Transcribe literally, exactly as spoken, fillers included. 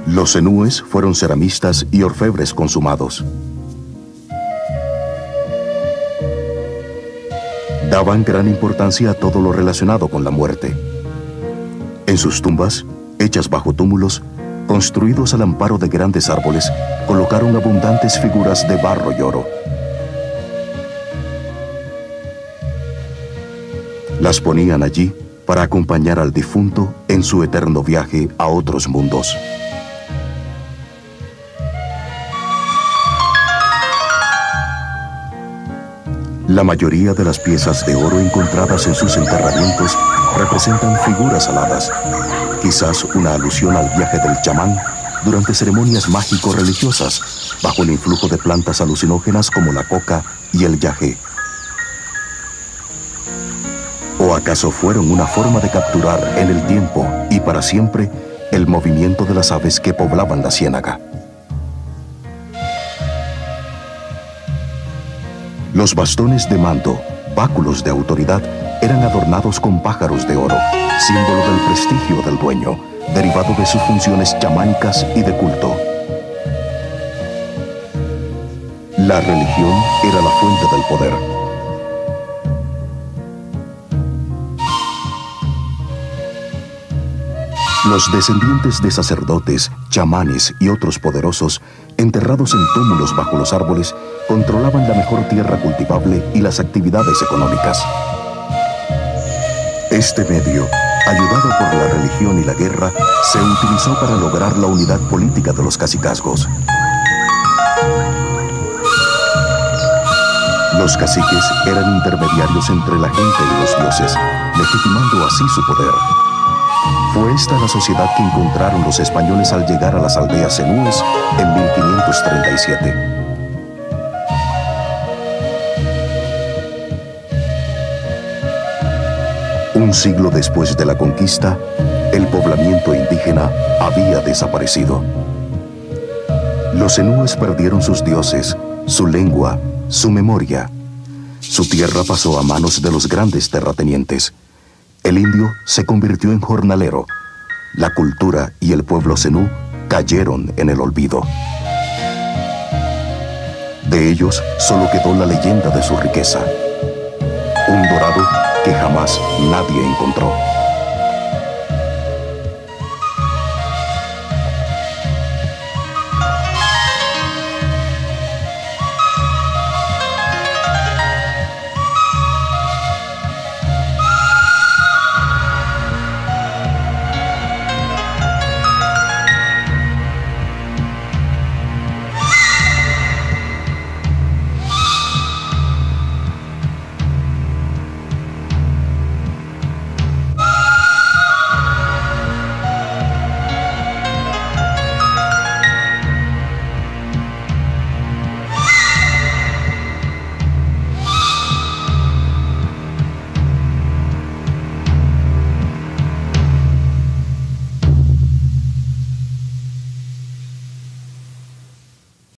Los zenúes fueron ceramistas y orfebres consumados. Daban gran importancia a todo lo relacionado con la muerte. En sus tumbas, hechas bajo túmulos, construidos al amparo de grandes árboles, colocaron abundantes figuras de barro y oro. Las ponían allí para acompañar al difunto en su eterno viaje a otros mundos. La mayoría de las piezas de oro encontradas en sus enterramientos representan figuras aladas, quizás una alusión al viaje del chamán durante ceremonias mágico-religiosas bajo el influjo de plantas alucinógenas como la coca y el yagé. ¿O acaso fueron una forma de capturar en el tiempo y para siempre el movimiento de las aves que poblaban la ciénaga? Los bastones de mando, báculos de autoridad, eran adornados con pájaros de oro, símbolo del prestigio del dueño, derivado de sus funciones chamánicas y de culto. La religión era la fuente del poder. Los descendientes de sacerdotes, chamanes y otros poderosos, enterrados en túmulos bajo los árboles, controlaban la mejor tierra cultivable y las actividades económicas. Este medio, ayudado por la religión y la guerra, se utilizó para lograr la unidad política de los cacicazgos. Los caciques eran intermediarios entre la gente y los dioses, legitimando así su poder. Fue esta la sociedad que encontraron los españoles al llegar a las aldeas zenúes en mil quinientos treinta y siete. Un siglo después de la conquista, el poblamiento indígena había desaparecido. Los zenúes perdieron sus dioses, su lengua, su memoria. Su tierra pasó a manos de los grandes terratenientes. El indio se convirtió en jornalero. La cultura y el pueblo zenú cayeron en el olvido. De ellos solo quedó la leyenda de su riqueza. Un dorado que jamás nadie encontró.